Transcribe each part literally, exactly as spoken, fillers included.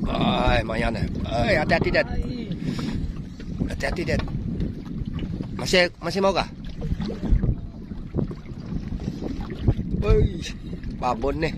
Ay, lumayan ya. Ay, hati-hati, Dad. Hati-hati, Dad. Masih masih mau kah? Wih, babon nih.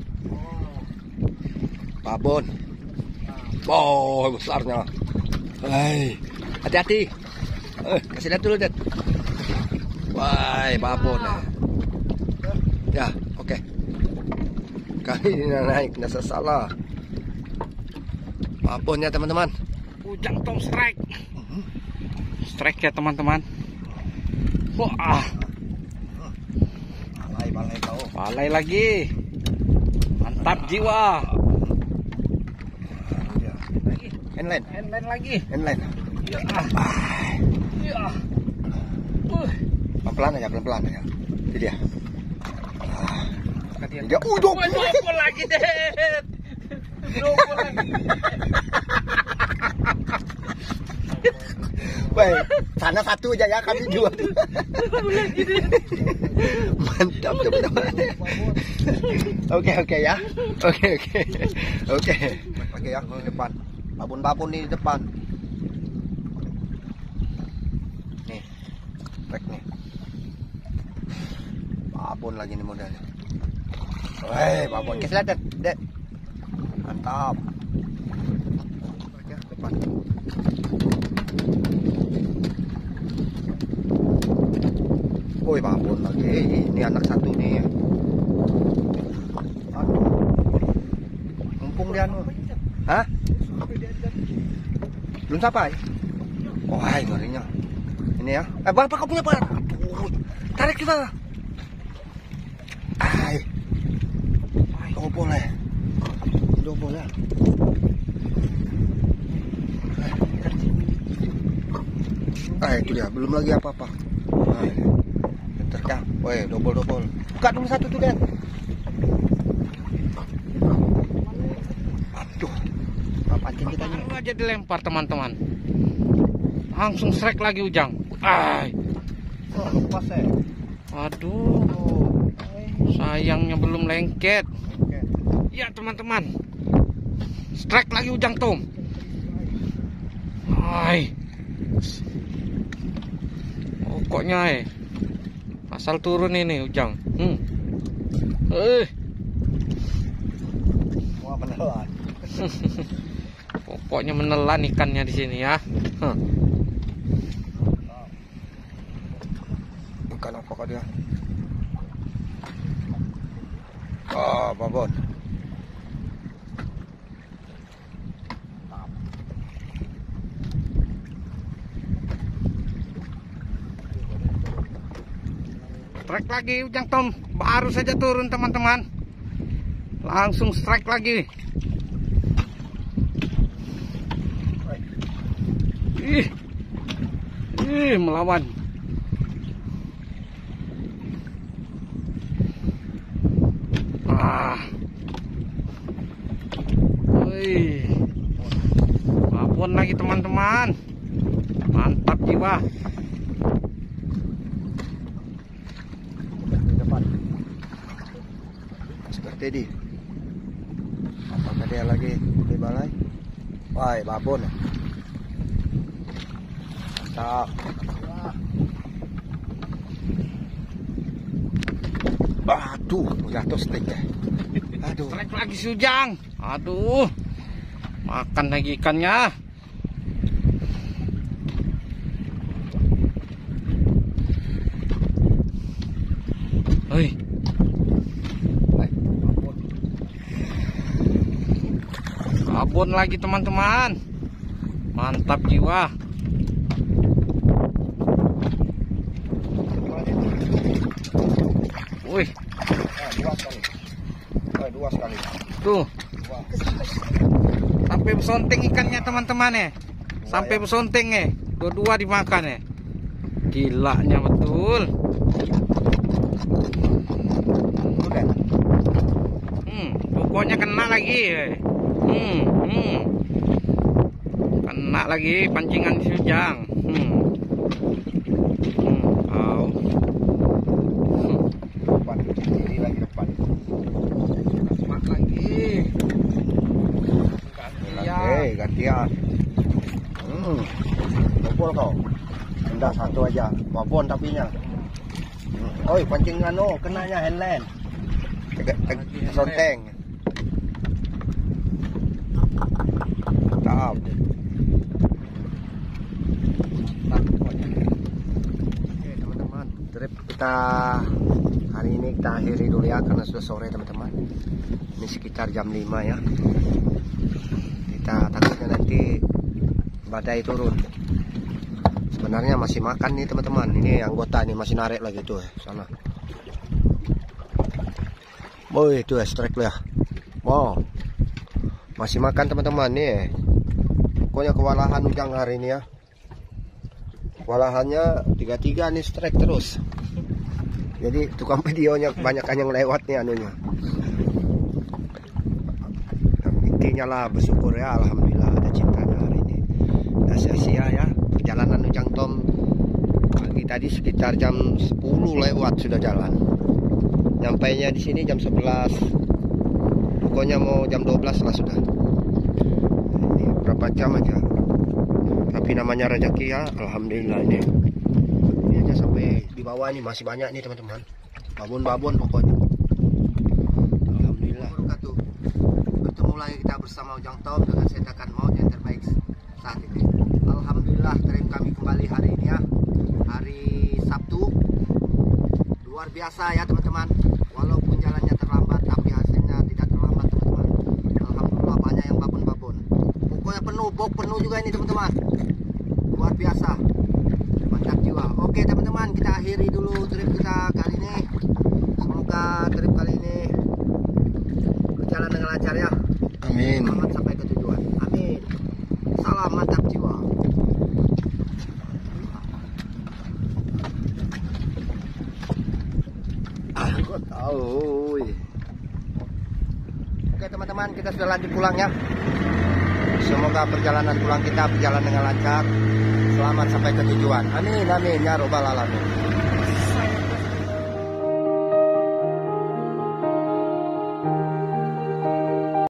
Babon. Oh, besarnya. Hai, hati-hati. Eh, kasih lihat dulu, Dad. Wah, babon ya. Ya, oke. Okay. Kali ini naik, nggak salah. Babonnya teman-teman. Ujang Tom strike. Strike ya teman-teman. Wah. Balai, balai kau. Balai lagi. Mantap jiwa. Inline. Inline lagi. Inline. Ya. Ya. Uh. Pelan-pelan aja, pelan-pelan aja. Itu dia. Dia. Ya, uh, double. Double lagi deh. Double lagi. Baik, sana satu aja ya, kami dua. Mantap teman-teman. Oke oke ya, oke oke oke. Oke ya, di depan. Babon-babon nih di depan. Nih, trek nih. Babon lagi nih modelnya. Woi, babon. Kasih lihat, Dek. Mantap. Oke, depan. Woi, babon lagi. Ini anak satu nih. Aduh. Mumpung dia anu. Hah? Belum sampai? Oh, hai, ngerinya. Ini ya. Eh, berapa kau punya, Pak? Aduh. Tarik kita. Hai. Oh, boleh. Oh, boleh. Ah, itu dia. Belum lagi apa-apa. Nah, ini. Terkah. Woi, double-double. Buka dulu satu tuh, Den. Aduh. Apa pancing kita nih? Baru aja dilempar teman-teman. Langsung strike lagi Ujang. Ay. Oh, lepas ya. Aduh. Sayangnya belum lengket. Ya teman-teman. Strike lagi Ujang Tom. Ay. Pokoknya eh. Asal turun ini Ujang. Hmm. Eh. Wah, menelan. Pokoknya menelan ikannya di sini ya. Huh. Bukan apa dia? Ah, babon. Strike lagi Ujang Tom. Baru saja turun teman-teman. Langsung strike lagi. Ih. Ih, melawan. Ah. Wih. Babon lagi teman-teman. Mantap jiwa. Seperti di. Apakah dia lagi di balai? Wah, babon. Mantap. Aduh, jatuh stick ya. Aduh. Strike lagi si Ujang. Aduh. Makan lagi ikannya. Hei. Babon lagi teman-teman. Mantap jiwa. Wih. Dua sekali. Oh, dua sekali. Tuh. Dua. Sampai bersonting ikannya teman-teman ya. Sampai bersonting ya. Dua-dua dimakan ya. Gilanya betul. Hmm, pokoknya kena lagi. Hmm, hmm. Kena lagi pancingan si Ujang. Hmm. Hmm, oh. Depan, kiri lagi depan. Mak lagi. ya. Hmm. Kumpul kau. Hendak satu aja. Babon tapinya. Hmm. Oi, pancing anu, kenanya handland. Tegak tegak sonteng. Mantap. Oke teman-teman, trip kita hari ini kita akhiri dulu ya karena sudah sore teman-teman. Ini sekitar jam lima ya. Kita takutnya nanti badai turun. Sebenarnya masih makan nih teman-teman. Ini anggota nih masih narik lagi tuh ya sana. Boy, itu ya strike ya. Wow. Masih makan teman-teman nih. Pokoknya kewalahan Ujang hari ini ya. Kewalahannya tiga tiga nih strike terus. Jadi tukang videonya kebanyakan yang lewat nih anunya. Intinya lah bersyukur ya, alhamdulillah ada cintanya hari ini. Nah sia-sia ya perjalanan Ujang Tom pagi tadi sekitar jam sepuluh lewat sudah jalan. Nyampainya di sini jam sebelas. Pokoknya mau jam dua belas lah sudah. Ini berapa jam aja. Tapi namanya rezeki ya, alhamdulillah ini. Ini aja sampai di bawah ini masih banyak nih teman-teman. Babon-babon pokoknya. Alhamdulillah. Bertemu lagi kita bersama Ujang Tom dengan setakan maut yang terbaik saat ini. Alhamdulillah trip kami kembali hari ini ya. Hari Sabtu. Luar biasa ya teman-teman. Walaupun jalannya terlambat tapi hasilnya tidak terlambat teman-teman. Alhamdulillah banyak yang babon-babon. Pokoknya penuh, bok penuh juga ini teman-teman. Luar biasa. Mantap jiwa. Oke teman-teman, kita akhiri dulu trip kita kali ini. Semoga trip kali ini berjalan dengan lancar ya. Amin. Selamat sampai ke tujuan. Amin. Salam mantap jiwa. Aku tahu. Oke teman-teman, kita sudah lanjut pulang ya. Semoga perjalanan pulang kita berjalan dengan lancar. Selamat sampai ke tujuan. Amin amin ya robbal alamin.